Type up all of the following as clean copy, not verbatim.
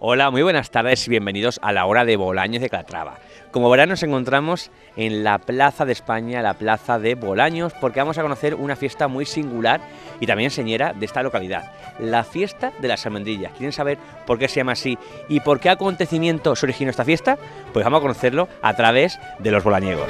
Hola, muy buenas tardes y bienvenidos a la hora de Bolaños de Calatrava. Como verán, nos encontramos en la Plaza de España, la Plaza de Bolaños, porque vamos a conocer una fiesta muy singular y también señera de esta localidad, la Fiesta de las Almendrillas. ¿Quieren saber por qué se llama así y por qué acontecimiento se originó esta fiesta? Pues vamos a conocerlo a través de los bolañegos.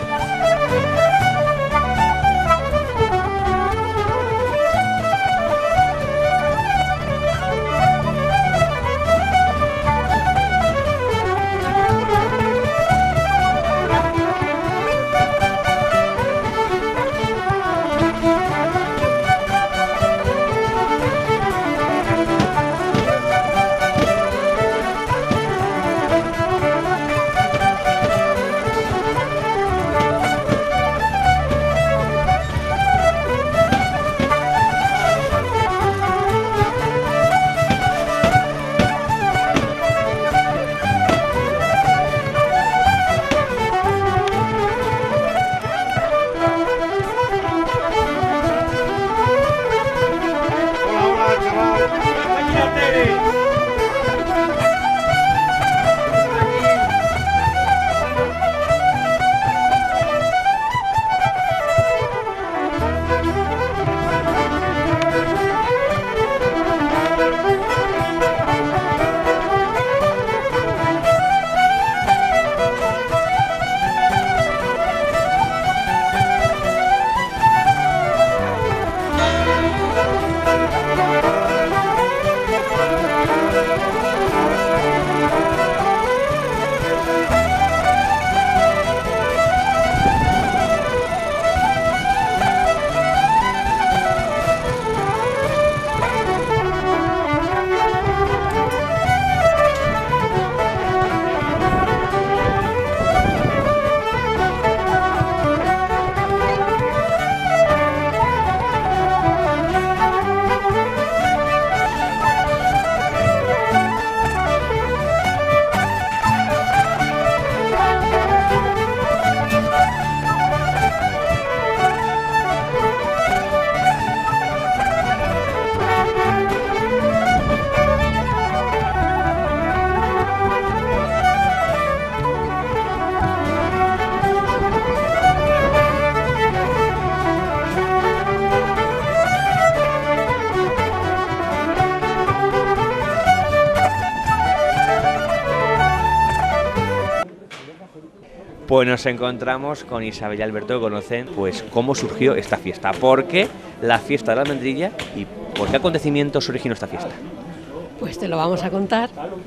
Pues nos encontramos con Isabel y Alberto, que conocen pues cómo surgió esta fiesta, por qué la fiesta de la almendrilla y por qué acontecimientos originó esta fiesta. Pues te lo vamos a contar,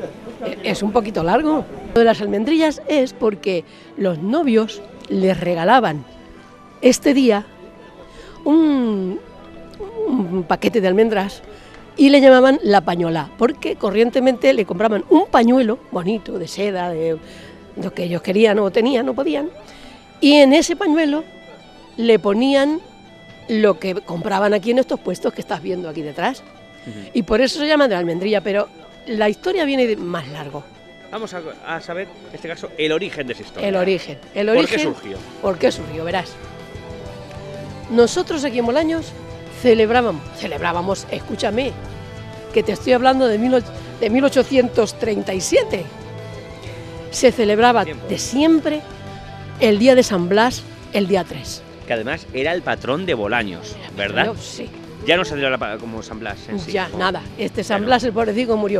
es un poquito largo. Lo de las almendrillas es porque los novios les regalaban este día un paquete de almendras y le llamaban la pañolá, porque corrientemente le compraban un pañuelo bonito de seda, de lo que ellos querían o tenían, no podían, y en ese pañuelo le ponían lo que compraban aquí en estos puestos que estás viendo aquí detrás. Y por eso se llama de la almendrilla, pero la historia viene de más largo. Vamos a saber, en este caso, el origen de esa historia. El origen. ¿Por qué surgió? ¿Por qué surgió? Verás. Nosotros aquí en Bolaños celebrábamos, escúchame, que te estoy hablando de 1837. Se celebraba de siempre el día de San Blas, el día 3. Que además era el patrón de Bolaños, ¿verdad? Sí. Ya no se celebra como San Blas en sí. Ya, nada. San Blas, el pobrecito, murió.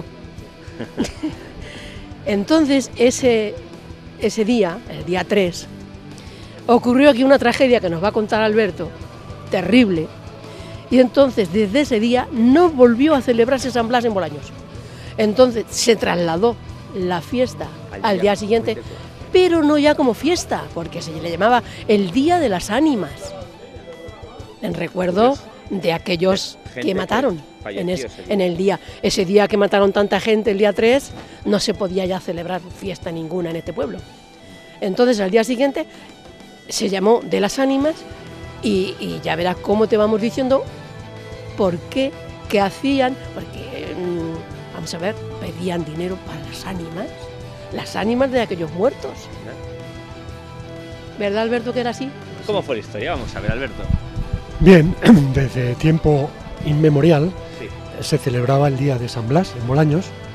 Entonces, ese día, el día 3, ocurrió aquí una tragedia que nos va a contar Alberto, terrible. Y entonces, desde ese día, no volvió a celebrarse San Blas en Bolaños. Entonces, se trasladó la fiesta al día siguiente, pero no ya como fiesta, porque se le llamaba el Día de las Ánimas, en recuerdo de aquellos que mataron en el día. Ese día que mataron tanta gente, el día 3, no se podía ya celebrar fiesta ninguna en este pueblo. Entonces, al día siguiente se llamó de las ánimas y ya verás cómo te vamos diciendo por qué, qué hacían, porque, vamos a ver, pedían dinero para las ánimas de aquellos muertos. ¿Verdad, Alberto, que era así? ¿Cómo fue la historia? Vamos a ver, Alberto. Bien, desde tiempo inmemorial se celebraba el día de San Blas en Bolaños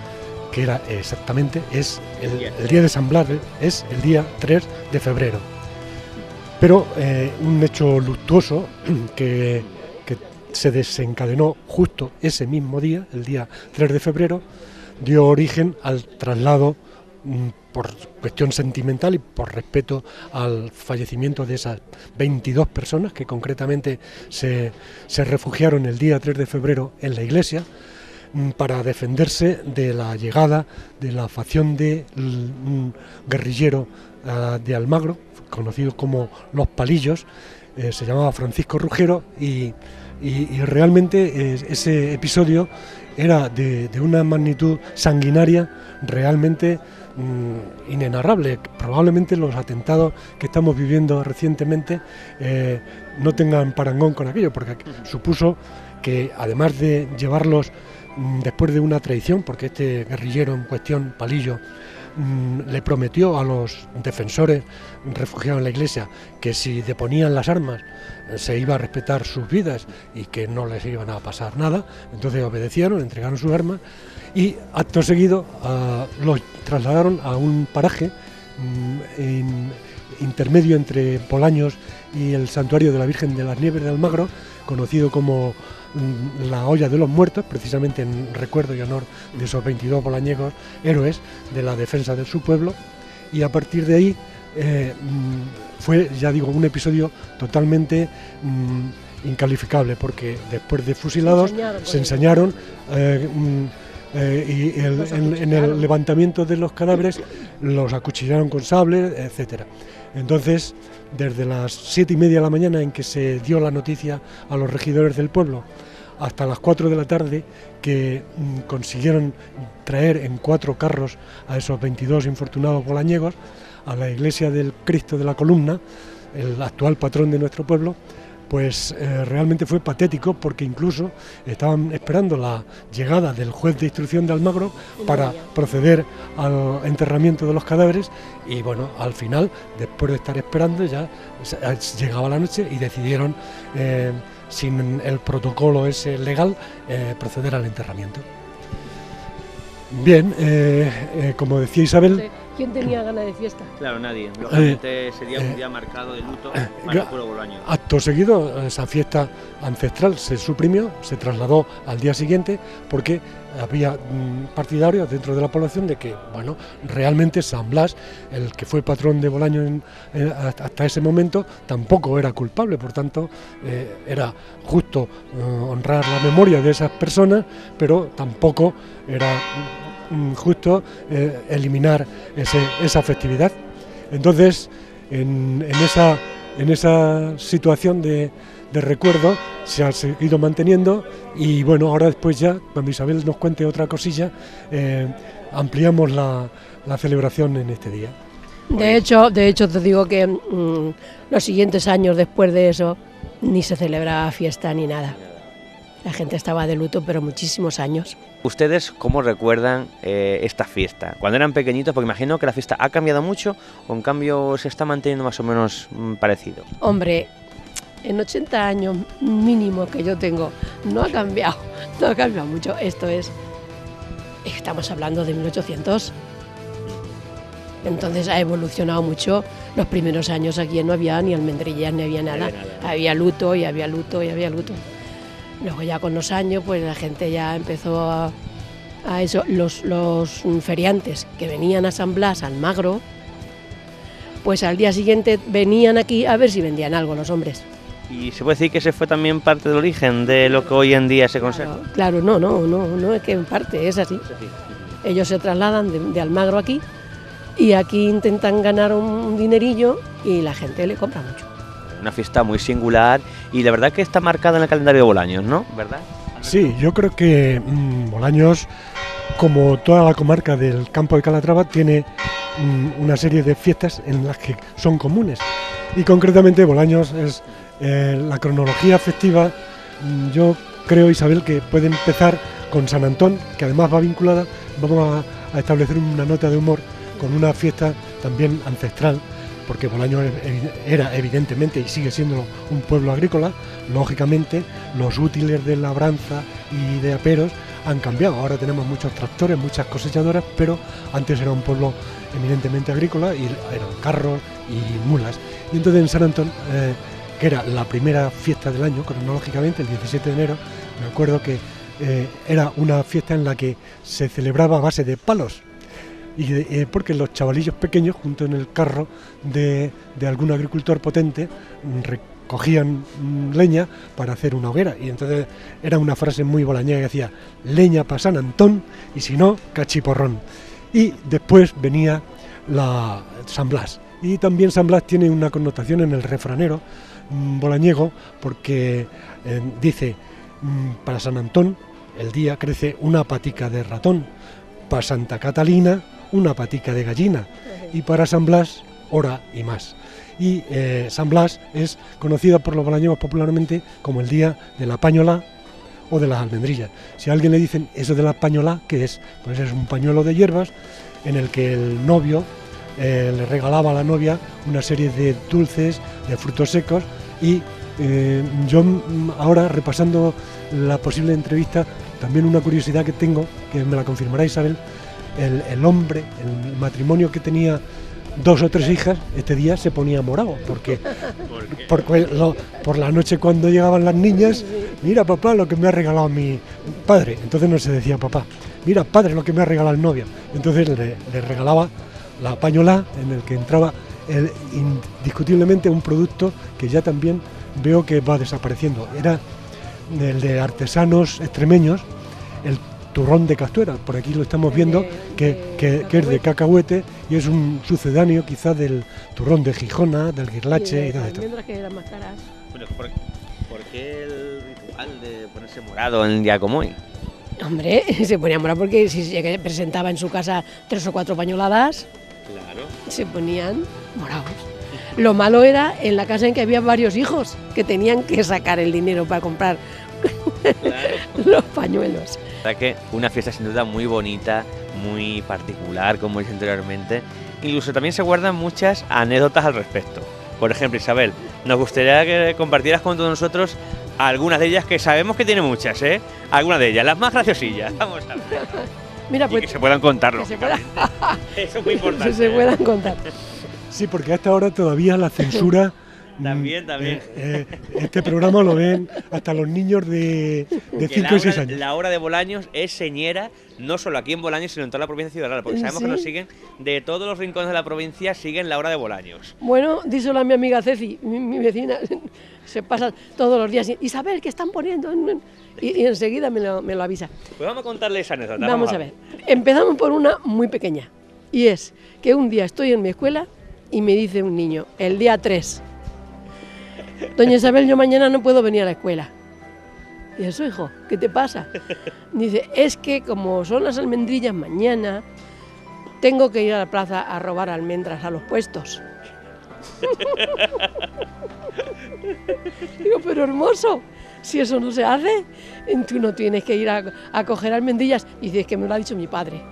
que era exactamente, es el día de San Blas, es el día 3 de febrero. Pero un hecho luctuoso que se desencadenó justo ese mismo día, el día 3 de febrero, dio origen al traslado, por cuestión sentimental y por respeto al fallecimiento de esas 22 personas que concretamente se refugiaron el día 3 de febrero en la iglesia, para defenderse de la llegada de la facción de un guerrillero de Almagro, conocido como Los Palillos. Se llamaba Francisco Rugero y realmente ese episodio era de una magnitud sanguinaria realmente inenarrable. Probablemente los atentados que estamos viviendo recientemente no tengan parangón con aquello, porque supuso que además de llevarlos después de una traición, porque este guerrillero en cuestión, Palillo, le prometió a los defensores refugiados en la iglesia que si deponían las armas se iba a respetar sus vidas y que no les iban a pasar nada. Entonces obedecieron, entregaron sus armas y acto seguido los trasladaron a un paraje intermedio entre Bolaños y el santuario de la Virgen de las Nieves de Almagro, conocido como la Hoya de los Muertos, precisamente en recuerdo y honor de esos 22 bolañegos héroes de la defensa de su pueblo. Y a partir de ahí fue, ya digo, un episodio totalmente incalificable, porque después de fusilados se ensañaron y en el levantamiento de los cadáveres los acuchillaron con sable, etcétera. Entonces, desde las 7:30 de la mañana en que se dio la noticia a los regidores del pueblo, hasta las 4 de la tarde que consiguieron traer en 4 carros a esos 22 infortunados bolañegos a la iglesia del Cristo de la Columna, el actual patrón de nuestro pueblo, pues realmente fue patético, porque incluso estaban esperando la llegada del juez de instrucción de Almagro para proceder al enterramiento de los cadáveres, y bueno, al final, después de estar esperando, ya llegaba la noche y decidieron, sin el protocolo ese legal, proceder al enterramiento. Bien, como decía Isabel... ¿Quién tenía ganas de fiesta? Claro, nadie. Lógicamente sería un día marcado de luto para el pueblo bolaño. Acto seguido, esa fiesta ancestral se suprimió, se trasladó al día siguiente, porque había partidarios dentro de la población de que, bueno, realmente San Blas, el que fue patrón de Bolaño hasta ese momento, tampoco era culpable. Por tanto, era justo honrar la memoria de esas personas, pero tampoco era justo eliminar esa festividad. Entonces, en esa situación de recuerdo se ha seguido manteniendo, y bueno, ahora después, ya cuando Isabel nos cuente otra cosilla, ampliamos la celebración en este día. De hecho te digo que los siguientes años después de eso ni se celebraba fiesta ni nada. La gente estaba de luto, pero muchísimos años. ¿Ustedes cómo recuerdan esta fiesta? Cuando eran pequeñitos, porque imagino que la fiesta ha cambiado mucho, o en cambio se está manteniendo más o menos parecido. Hombre, en 80 años mínimo que yo tengo, no ha cambiado mucho. Estamos hablando de 1800. Entonces ha evolucionado mucho. Los primeros años aquí no había ni almendrillas, ni había nada. Había luto y había luto y había luto. Luego ya con los años, pues la gente ya empezó a eso. Los feriantes que venían a San Blas, al Almagro, pues al día siguiente venían aquí a ver si vendían algo los hombres. ¿Y se puede decir que ese fue también parte del origen de lo que hoy en día se conserva? Claro, no, es que en parte es así. Ellos se trasladan de Almagro aquí, y aquí intentan ganar un dinerillo, y la gente le compra mucho. Una fiesta muy singular, y la verdad que está marcada en el calendario de Bolaños, ¿no? ¿Verdad? Sí, yo creo que Bolaños, como toda la comarca del Campo de Calatrava, tiene una serie de fiestas en las que son comunes, y concretamente Bolaños es la cronología festiva. Yo creo, Isabel, que puede empezar con San Antón, que además va vinculada, vamos a establecer una nota de humor con una fiesta también ancestral, porque Bolaños era evidentemente y sigue siendo un pueblo agrícola. Lógicamente, los útiles de labranza y de aperos han cambiado. Ahora tenemos muchos tractores, muchas cosechadoras, pero antes era un pueblo eminentemente agrícola y eran carros y mulas. Y entonces en San Antón, que era la primera fiesta del año, cronológicamente, el 17 de enero, me acuerdo que era una fiesta en la que se celebraba a base de palos. Y porque los chavalillos pequeños, junto en el carro de algún agricultor potente, recogían leña para hacer una hoguera. Y entonces era una frase muy bolañega que decía: leña para San Antón y si no, cachiporrón. Y después venía la San Blas. Y también San Blas tiene una connotación en el refranero bolañego, porque dice: para San Antón el día crece una patica de ratón, para Santa Catalina una patica de gallina, y para San Blas hora y más. Y San Blas es conocido por los bolañegos popularmente como el día de la pañolá o de las almendrillas. Si a alguien le dicen eso de la pañolá, ¿qué es? Pues es un pañuelo de hierbas en el que el novio le regalaba a la novia una serie de dulces, de frutos secos. Y yo ahora, repasando la posible entrevista, también una curiosidad que tengo, que me la confirmará Isabel: el hombre, el matrimonio que tenía 2 o 3 hijas, este día se ponía morado, porque por la noche, cuando llegaban las niñas: mira papá lo que me ha regalado mi padre. Entonces no se decía papá, mira padre lo que me ha regalado el novio. Entonces le regalaba la pañolá, en el que entraba indiscutiblemente un producto que ya también veo que va desapareciendo. Era el de artesanos extremeños, el turrón de Castuera. Por aquí lo estamos viendo, que es de cacahuete y es un sucedáneo quizás del turrón de Gijona, del guirlache y de esto. Que eran más caras. Bueno, ¿por qué el ritual de ponerse morado en un día como hoy? Hombre, se ponía morado porque si se presentaba en su casa 3 o 4 pañoladas, claro, se ponían morados. Lo malo era en la casa en que había varios hijos, que tenían que sacar el dinero para comprar los pañuelos. O sea que una fiesta sin duda muy bonita, muy particular, como dije anteriormente. Incluso también se guardan muchas anécdotas al respecto. Por ejemplo, Isabel, nos gustaría que compartieras con todos nosotros algunas de ellas, que sabemos que tiene muchas, ¿eh? Algunas de ellas, las más graciosillas. Vamos a ver. Mira, pues, y que se puedan contar, que Eso es muy importante. Que se puedan contar. Sí, porque hasta ahora todavía la censura... También. Este programa lo ven hasta los niños de 5 y 6 años. La hora de Bolaños es señera, no solo aquí en Bolaños, sino en toda la provincia de Ciudad Real, porque sabemos que nos siguen de todos los rincones de la provincia, siguen la hora de Bolaños. Bueno, díselo a mi amiga Ceci, mi vecina, se pasa todos los días: Isabel, ¿qué están poniendo? Y enseguida me lo avisa. Pues vamos a contarle esa anécdota. Vamos a ver. Empezamos por una muy pequeña, y es que un día estoy en mi escuela y me dice un niño, el día 3... Doña Isabel, yo mañana no puedo venir a la escuela. ¿Y eso, hijo? ¿Qué te pasa? Dice: es que como son las almendrillas mañana, tengo que ir a la plaza a robar almendras a los puestos. Digo: pero hermoso, si eso no se hace, tú no tienes que ir a coger almendrillas. Y dice: es que me lo ha dicho mi padre.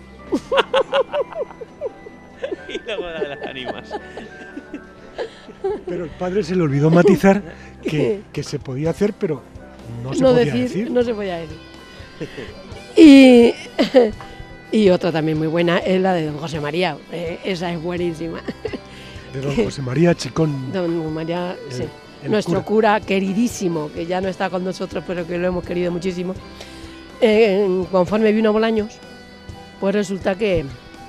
Y luego la de las ánimas. Pero el padre se le olvidó matizar que se podía hacer, pero no se podía decir. No se podía decir. Y otra también muy buena es la de don José María. Esa es buenísima. De don José María Chicón. Don María, sí. Nuestro cura queridísimo, que ya no está con nosotros, pero que lo hemos querido muchísimo. Conforme vino a Bolaños, pues resulta que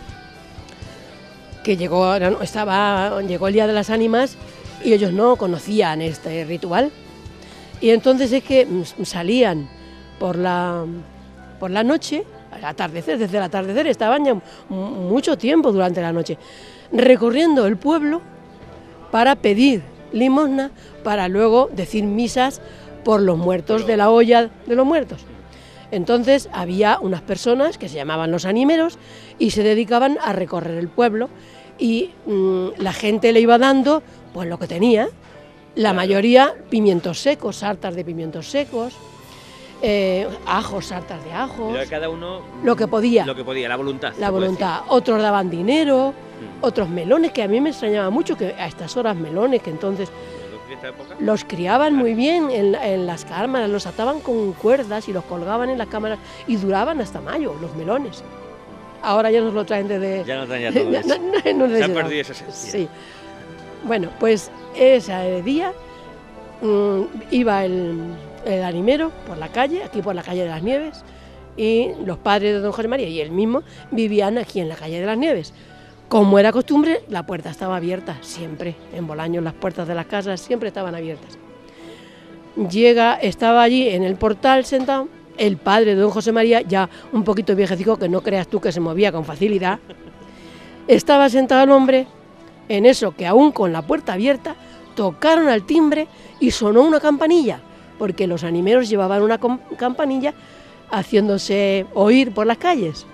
llegó el Día de las Ánimas y ellos no conocían este ritual. Y entonces es que salían por la noche, al atardecer, desde el atardecer, estaban ya mucho tiempo durante la noche, recorriendo el pueblo para pedir limosna, para luego decir misas por los muertos de la olla de los muertos. Entonces había unas personas que se llamaban los animeros y se dedicaban a recorrer el pueblo, y la gente le iba dando pues lo que tenía, la mayoría pimientos secos, sartas de pimientos secos, ajos, sartas de ajos. Pero cada uno lo que podía, la voluntad. La voluntad. Otros daban dinero, otros melones, que a mí me extrañaba mucho que a estas horas melones, que entonces esta época? Los criaban muy bien en las cámaras, los ataban con cuerdas y los colgaban en las cámaras y duraban hasta mayo, los melones. Ahora ya nos lo traen desde... Ya no traen ya todo eso. Se ha perdido esa esencia. Sí. Bueno, pues ese día iba el animero por la calle, aquí por la calle de las Nieves, y los padres de don José María y él mismo vivían aquí en la calle de las Nieves. Como era costumbre, la puerta estaba abierta, siempre. En Bolaños las puertas de las casas siempre estaban abiertas. Estaba allí en el portal sentado, el padre de don José María, ya un poquito viejecico, que no creas tú que se movía con facilidad. Estaba sentado el hombre, en eso que aún con la puerta abierta, tocaron al timbre y sonó una campanilla, porque los animeros llevaban una campanilla haciéndose oír por las calles.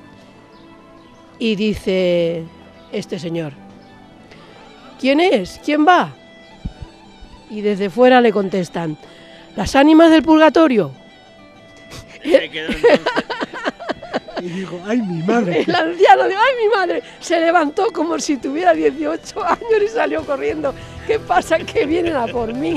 Y dice este señor: ¿quién es? ¿Quién va? Y desde fuera le contestan: las ánimas del purgatorio. Y digo, ¡ay, mi madre! El anciano dijo: ¡ay, mi madre! Se levantó como si tuviera 18 años y salió corriendo. ¿Qué pasa? Que vienen a por mí.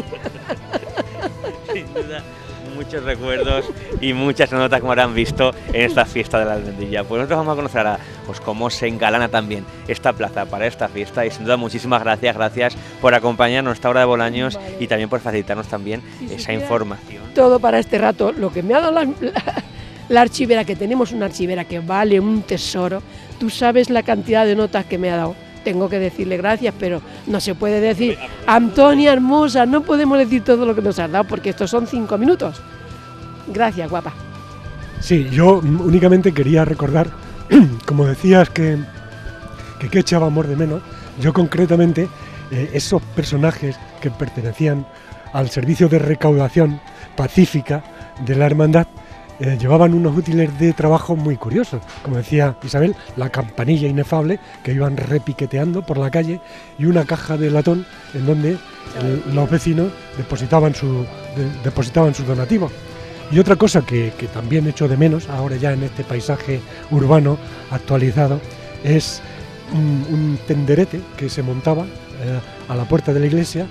Sin duda, muchos recuerdos y muchas notas, como habrán visto, en esta fiesta de la Almendrilla. Pues nosotros vamos a conocer ahora pues cómo se engalana también esta plaza para esta fiesta, y sin duda muchísimas gracias por acompañarnos a esta hora de Bolaños, vale, y también por facilitarnos también esa información. Todo para este rato. Lo que me ha dado la archivera, que tenemos una archivera que vale un tesoro. Tú sabes la cantidad de notas que me ha dado. Tengo que decirle gracias, pero no se puede decir: Antonia hermosa, no podemos decir todo lo que nos has dado, porque estos son 5 minutos. Gracias, guapa. Sí, yo únicamente quería recordar, como decías que echaba amor de menos, yo concretamente, esos personajes que pertenecían al servicio de recaudación pacífica de la hermandad, llevaban unos útiles de trabajo muy curiosos, como decía Isabel, la campanilla inefable que iban repiqueteando por la calle, y una caja de latón en donde los vecinos depositaban sus donativos. Y otra cosa que también echo de menos ahora ya en este paisaje urbano actualizado es un tenderete que se montaba a la puerta de la iglesia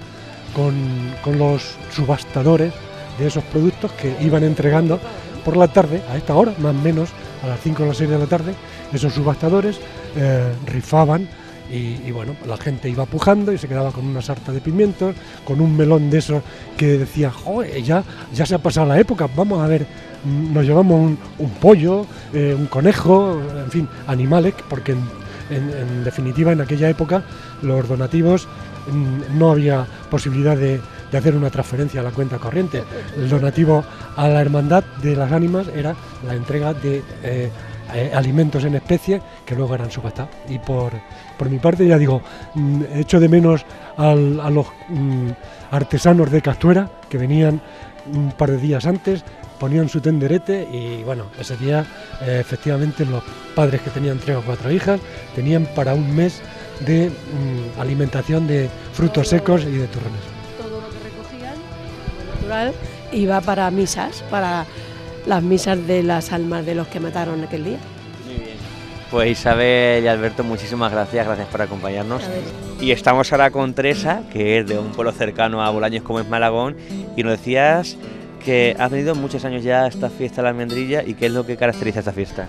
con los subastadores de esos productos que iban entregando por la tarde, a esta hora, más o menos, a las 5 o las 6 de la tarde. Esos subastadores rifaban y bueno, la gente iba pujando y se quedaba con una sarta de pimientos, con un melón de esos que decía: joder, ya se ha pasado la época, vamos a ver, nos llevamos un pollo, un conejo, en fin, animales, porque en definitiva en aquella época los donativos no había posibilidad de hacer una transferencia a la cuenta corriente. El donativo a la hermandad de las ánimas era la entrega de alimentos en especie que luego eran subastados. Y por mi parte, ya digo, echo de menos a los artesanos de Castuera, que venían un par de días antes, ponían su tenderete, y bueno, ese día efectivamente los padres que tenían 3 o 4 hijas tenían para un mes de alimentación de frutos secos y de turrones. Todo lo que recogían, natural, iba para misas, para las misas de las almas de los que mataron aquel día. Muy bien. Pues Isabel y Alberto, muchísimas gracias por acompañarnos. Y estamos ahora con Teresa, que es de un pueblo cercano a Bolaños como es Malagón, y nos decías que has venido muchos años ya a esta fiesta de la Almendrilla. ¿Y qué es lo que caracteriza esta fiesta?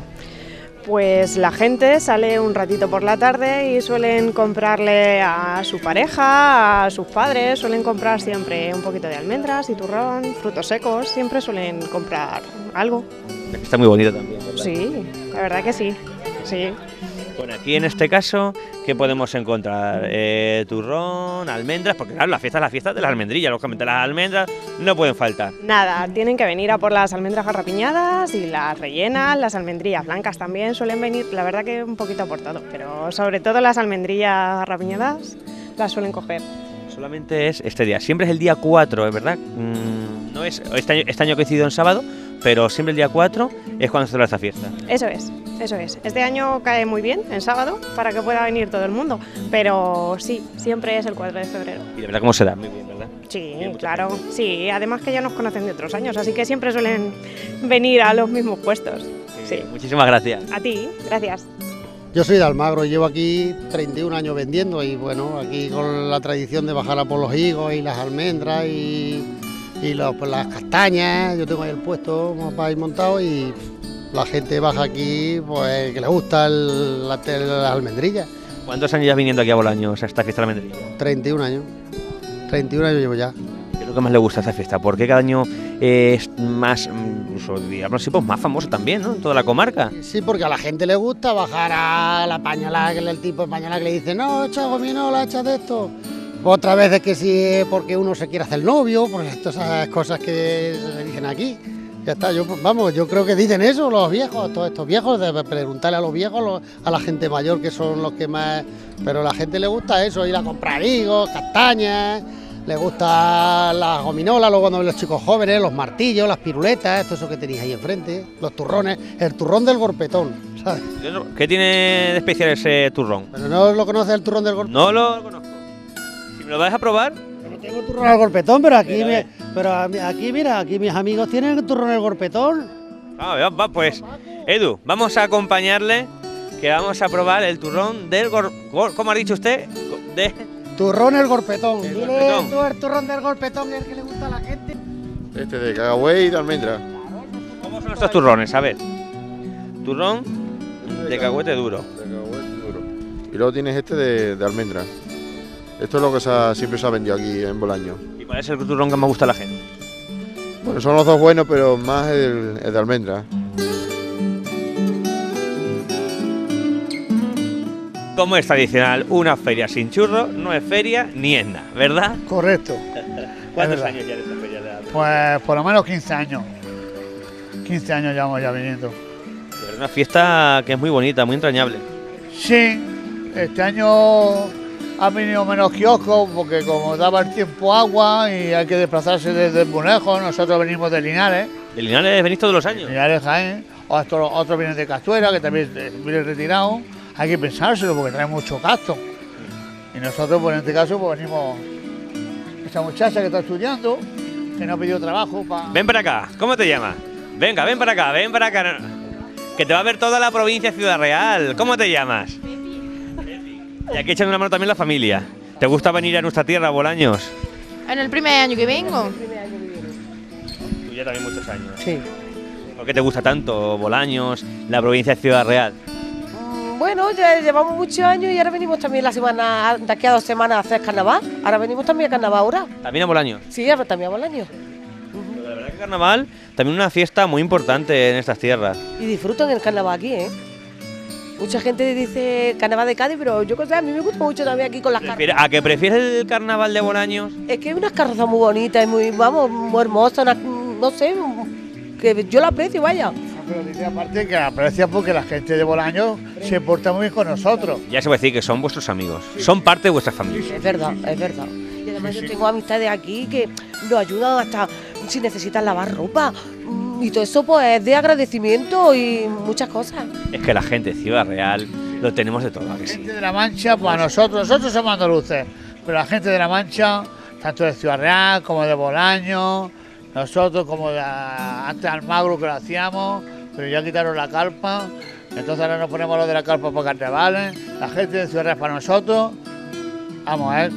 Pues la gente sale un ratito por la tarde y suelen comprarle a su pareja, a sus padres, suelen comprar siempre un poquito de almendras y turrón, frutos secos, siempre suelen comprar algo. Está muy bonito también, ¿verdad? Sí, la verdad que sí, sí. Bueno, aquí en este caso, ¿qué podemos encontrar? Turrón, almendras, porque claro, la fiesta es la fiesta de la almendrilla, lógicamente las almendras no pueden faltar. Nada, tienen que venir a por las almendras garrapiñadas y las rellenas, las almendrillas blancas también suelen venir, la verdad que un poquito por todo, pero sobre todo las almendrillas garrapiñadas las suelen coger. Solamente es este día, siempre es el día 4, ¿es verdad? No es, este año coincidió en sábado, pero siempre el día 4 es cuando se celebra esta fiesta. Eso es. Este año cae muy bien, en sábado, para que pueda venir todo el mundo, pero sí, siempre es el 4 de febrero. Y de verdad cómo se da, muy bien, ¿verdad? Sí, claro, gente. Sí, además que ya nos conocen de otros años, así que siempre suelen venir a los mismos puestos. Sí. Muchísimas gracias. A ti, gracias. Yo soy de Almagro y llevo aquí 31 años vendiendo y bueno, aquí con la tradición de bajar a por los higos y las almendras y las castañas, yo tengo ahí el puesto para ir montado y la gente baja aquí pues que le gusta las almendrillas. ¿Cuántos años llevas viniendo aquí a Bolaños a esta fiesta de la almendrilla? 31 años, 31 años llevo ya. ¿Qué es lo que más le gusta a esta fiesta? ¿Por qué cada año es más, incluso, digamos así, pues más famoso también, ¿no? En toda la comarca. Sí, porque a la gente le gusta bajar a la pañalada, que es el tipo de pañalada que le dice, no, echa gominola, echa de esto. Otras veces que sí es porque uno se quiere hacer novio, por esas cosas que se dicen aquí. Ya está, yo creo que dicen eso los viejos, todos estos viejos, de preguntarle a los viejos, a la gente mayor que son los que más... Pero a la gente le gusta eso, ir a comprar higos, castañas, le gusta las gominolas, luego cuando ven los chicos jóvenes, los martillos, las piruletas, todo eso que tenéis ahí enfrente, los turrones, el turrón del gorpetón, ¿sabes? ¿Qué tiene de especial ese turrón? ¿Pero no lo conoces el turrón del gorpetón? No lo conozco. Si me lo vas a probar... No tengo turrón al gorpetón, pero aquí, mira, aquí mis amigos tienen el turrón al gorpetón. Va, pues, Edu, vamos a acompañarle, que vamos a probar el turrón del ¿cómo ha dicho usted? Turrón el gorpetón. El Dile gorpetón. tú el turrón del gorpetón, es el que le gusta a la gente. Este de cacahuete y de almendra. ¿Cómo son estos turrones? A ver. Turrón de cacahuete duro. De cacahuete duro. Y luego tienes este de almendra. Esto es lo que siempre se ha vendido aquí en Bolaños. ¿Y cuál es el turrón que más gusta a la gente? Bueno, son los dos buenos, pero más el de almendra. Como es tradicional, una feria sin churro no es feria ni es nada, ¿verdad? Correcto. ¿Cuántos verdad. años ya de esta feria? Pues por lo menos 15 años. 15 años llevamos ya viniendo. Es una fiesta que es muy bonita, muy entrañable. Sí, este año ha venido menos kioscos porque como daba el tiempo agua y hay que desplazarse desde muy lejos, nosotros venimos de Linares. ¿De Linares venís todos los años? Linares, Jaén, otros vienen de Castuera, que también vienen retirados. Hay que pensárselo porque trae mucho gasto. Y nosotros, pues en este caso, pues venimos... Esta muchacha que está estudiando, que no ha pedido trabajo para... Ven para acá, ¿cómo te llamas? Venga, ven para acá. Que te va a ver toda la provincia de Ciudad Real. ¿Cómo te llamas? Y aquí echan una mano también la familia. ¿Te gusta venir a nuestra tierra, Bolaños? En el primer año que vengo. Tú ya también muchos años. Sí. ¿Por qué te gusta tanto Bolaños, la provincia de Ciudad Real? Bueno, ya llevamos muchos años y ahora venimos también la semana, de aquí a 2 semanas a hacer carnaval. Ahora venimos también a carnaval ahora. ¿También a Bolaños? Sí, ahora también a Bolaños. La verdad que carnaval también una fiesta muy importante en estas tierras. Y disfrutan el carnaval aquí, ¿eh? Mucha gente dice carnaval de Cádiz, pero yo a mí me gusta mucho también aquí con las carrozas. ¿A que prefieres el carnaval de Bolaños? Es que hay unas carrozas muy bonitas y muy hermosas, no sé, que yo la aprecio, vaya. Pero dice aparte que la aprecia porque la gente de Bolaños se porta muy bien con nosotros. Ya se puede decir que son vuestros amigos, son parte de vuestra familia. Es verdad, es verdad. Y además yo tengo amistades aquí que nos ayudan hasta si necesitan lavar ropa. Y todo eso pues es de agradecimiento y muchas cosas. Es que la gente de Ciudad Real lo tenemos de todo, ¿a que La sí? gente de la Mancha, pues a nosotros somos andaluces, pero la gente de la Mancha, tanto de Ciudad Real como de Bolaños, nosotros como antes de Almagro que lo hacíamos, pero ya quitaron la carpa, entonces ahora nos ponemos lo de la carpa para carnavales, la gente de Ciudad Real para nosotros, vamos a ver,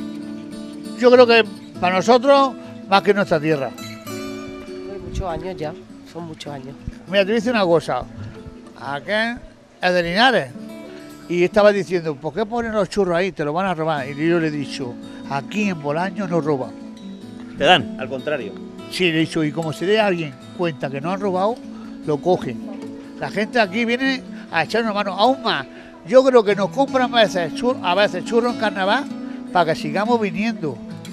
yo creo que para nosotros más que nuestra tierra. Hay muchos años ya, son muchos años. Mira, te voy a decir una cosa, aquel es de Linares y estaba diciendo, ¿por qué ponen los churros ahí? Te lo van a robar. Y yo le he dicho, aquí en Bolaños no roban. Te dan, al contrario. Sí, le he dicho, y como se dé a alguien cuenta que no han robado, lo cogen. La gente aquí viene a echar una mano, aún más. Yo creo que nos compran a veces churros en carnaval para que sigamos viniendo.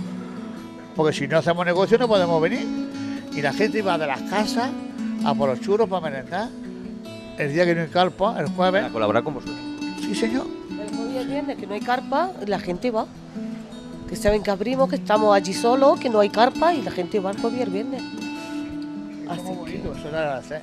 Porque si no hacemos negocio no podemos venir. Y la gente va de las casas a por los churros para merendar. El día que no hay carpa, el jueves. A colaborar con vosotros. Sí, señor. El jueves y el viernes que no hay carpa, la gente va. Que saben que abrimos, que estamos allí solos, que no hay carpa y la gente va el jueves y el viernes. Así que... Eso era agradecer.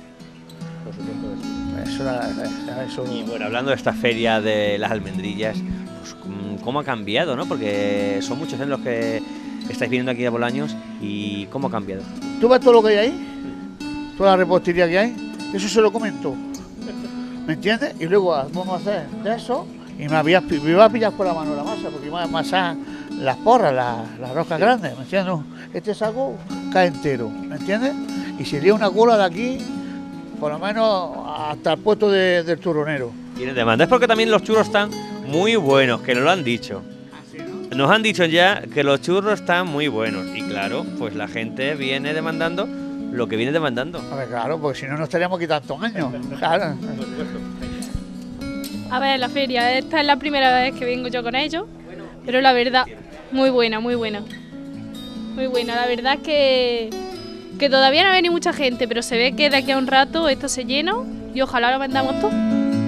Eso era agradecer. Eso... Y bueno, hablando de esta feria de las almendrillas, pues cómo ha cambiado, ¿no? Porque son muchos años los que estáis viniendo aquí a Bolaños y cómo ha cambiado. ¿Tú ves todo lo que hay ahí? Toda la repostería que hay. Eso se lo comento. ¿me entiendes? Y luego vamos a hacer de eso y me iba a pillar por la mano la masa, porque iba a amasar las porras, las roscas grandes, ¿me entiendes? Este saco cae entero, ¿me entiendes? Y sería una cola de aquí, por lo menos hasta el puesto del turronero. Tiene demanda. Es porque también los churros están muy buenos, que nos lo han dicho. Nos han dicho ya que los churros están muy buenos. Y claro, pues la gente viene demandando lo que viene demandando. A ver, claro, porque si no, no estaríamos aquí tantos años. Claro. A ver, la feria, esta es la primera vez que vengo yo con ellos, pero la verdad, muy buena, muy buena. Muy buena, la verdad es que todavía no ha venido mucha gente, pero se ve que de aquí a un rato esto se llena y ojalá lo vendamos todo.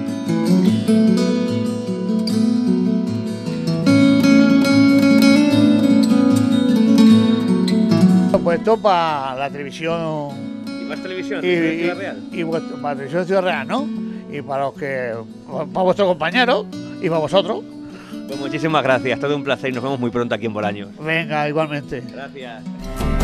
Pues esto para la televisión. ¿Y más televisión? Y Ciudad Real? para la televisión de Ciudad Real, ¿no? Y para los que. Para vuestros compañeros y para vosotros. Pues muchísimas gracias, todo un placer y nos vemos muy pronto aquí en Bolaños. Venga, igualmente. Gracias.